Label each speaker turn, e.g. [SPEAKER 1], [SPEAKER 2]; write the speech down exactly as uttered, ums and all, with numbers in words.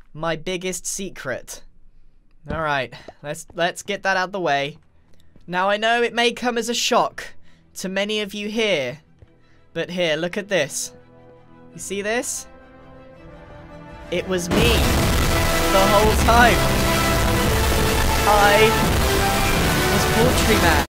[SPEAKER 1] my biggest secret. Alright, let's, let's get that out of the way. Now I know it may come as a shock to many of you here, but here, look at this. You see this? It was me the whole time. I was Poultry Man.